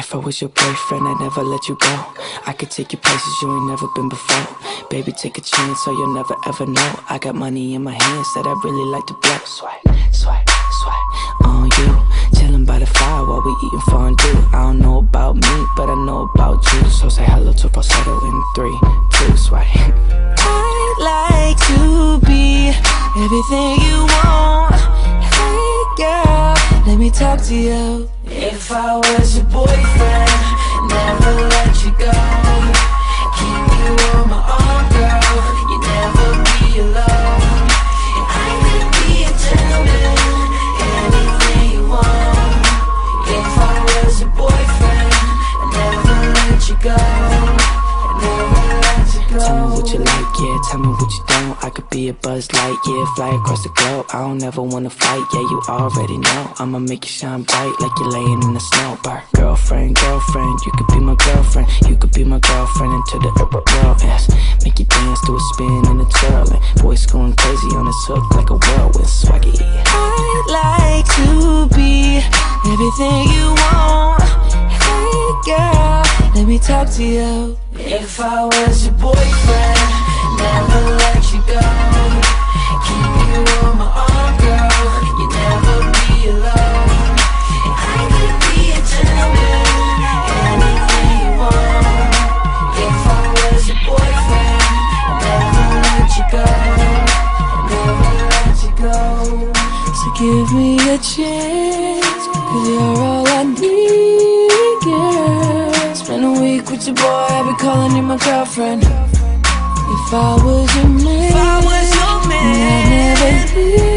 If I was your boyfriend, I'd never let you go. I could take you places you ain't never been before. Baby, take a chance so you'll never ever know. I got money in my hands that I really like to blow. Swipe, swipe, swipe on you. Chillin' by the fire while we eating fondue. I don't know about me, but I know about you. So say hello to falsetto in 3, 2, swipe. I'd like to be everything you want. Hey girl, let me talk to you. If I was your boyfriend, never let you go. Keep you on my arm, girl. You never be alone. I could be a gentleman, anything you want. If I was your boyfriend, I'd never let you go. I'd never let you go. Tell me what you like, yeah, tell me what you don't. I could be a Buzz Light, yeah, fly across the globe. I don't ever wanna fight, yeah, you already know. I'ma make you shine bright like you're laying in the snow. Bar. Girlfriend, girlfriend, you could be my girlfriend. You could be my girlfriend until the world ends. Make you dance to a spin and a twirl, and voice going crazy on this hook like a whirlwind. Swaggy. I'd like to be everything you want. Hey girl, let me talk to you. If I was your boyfriend, never let you go. Keep you on my arm, girl. You never be alone. I could be a gentleman, anything you want. If I was your boyfriend, I'd never let you go. I'd never let you go. So give me a chance, 'cause you're all I need, girl. Spend a week with your boy, I'll be calling you my girlfriend. If I was your man, I'd never leave.